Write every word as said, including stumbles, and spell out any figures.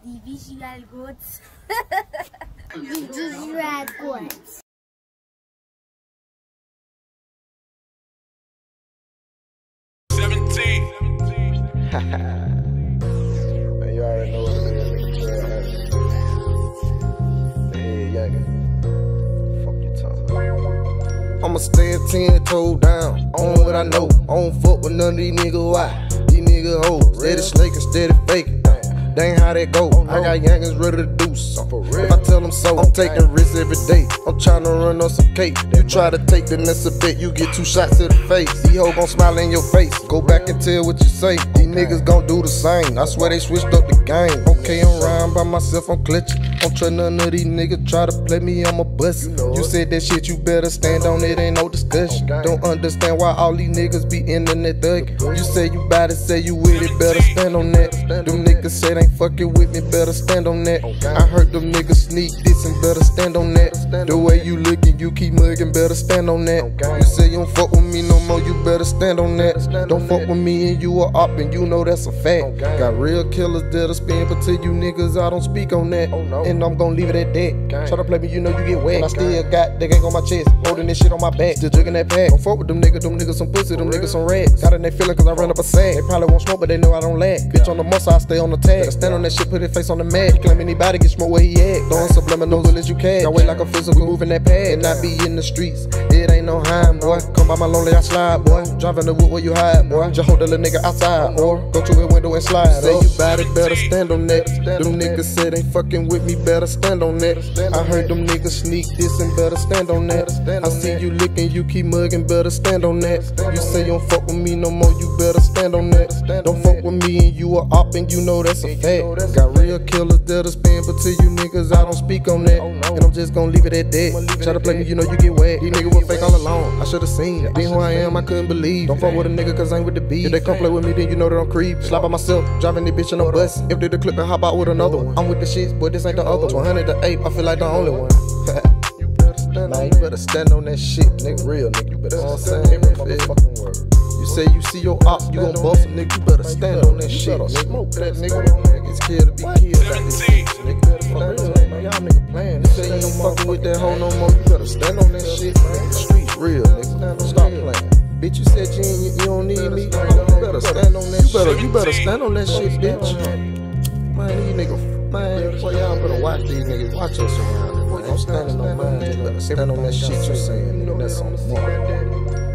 DeVisualGoat. DeVisualGoat. seventeen. Man, you already know what it is, nigga. The head yanking. Fuck your tongue. I'ma stand ten toe down on what I know. I don't fuck with none of these niggas. Why? These niggas hoes. Steady slaking, steady faking. That ain't how that go. I got youngins ready to do something. If I tell them so, I'm taking risks every day. I'm trying to run on some cake. You try to take the next a bit, you get two shots to the face. These hoes gon' smile in your face. Go back and tell what you say. These niggas gon' do the same. I swear they switched up the game. Okay, I'm riding by myself, I'm clutching. Don't trust none of these niggas try to play me, I'ma bust it. You said that shit, you better stand on it, ain't no discussion. Don't understand why all these niggas be internet thugging. You say you bout it, say you with it, better stand on that. Them niggas say they fucking with me, better stand on that. I heard them niggas sneak this and better stand on that. The way you lookin', you keep mugging, better stand on that. You say you don't fuck with me no more, you better stand on that. Don't fuck with me and you a op and you know that's a fact. Got real killers that'll spin, but to you niggas I don't speak on that. And I'm gon' leave it at that. Try to play me, you know you get wet. I still got the gang on my chest, holding this shit on my back, still drinking that pack. Don't fuck with them niggas, them niggas some pussy, them niggas some rats. Got in they feelin' cause I run up a sack. They probably won't smoke, but they know I don't lack. Bitch on the muscle, I stay on the tag. Stand on that shit, put his face on the mat. He claim anybody get smoked where he at. Throwing subliminal bullets you catch. I wait like a physical, moving that pad. And I be in the streets, it ain't no hiding, boy. Come by my lonely, I slide, boy. Driving the wood where you hide, boy. Just hold the little nigga outside, or go to a window and slide. Say you bout it, better stand on that. Them niggas said they fucking with me, better stand on that. I heard them niggas sneak this and better stand on that. I see you licking, you keep mugging, better stand on that. You say you don't fuck with me no more, you better stand on that. Don't fuck with me and you a op and you know that's a fact. Got real killers that'll spin, but to you niggas I don't speak on that. And I'm just gon' leave it at that. Try to play me, you know you get wet. These niggas were fake all along, I should've seen. Being who I am, I couldn't believe. Don't fuck with a nigga cause I ain't with the beat. If they come play with me, then you know that I'm creep. Slap by myself, driving this bitch in a bus. Empty the clip and hop out with another one. I'm with the shits, but this ain't the other one. one hundred the ape, I feel like the only one. You better stand on, you better stand on that shit, nigga. Real nigga, you better stand on that motherfucking word. You say you see your op, you gon' bust a nigga, you better stand on that shit. Smoke that nigga, it's killed to be killed out this shit, nigga. Man, y'all nigga playing. You say you don't fuckin' with that hoe no more, you better stand on that shit, man. The streets real, nigga. Stop playing. Bitch, you said you, ain't, you don't need me. You better stand on that shit. You better, you better stand on that shit, bitch. Man, these niggas, man, boy, y'all better watch these niggas. Watch us around. Boy, I'm standing on mine. You better stand on that shit you saying, nigga. That's on the mark.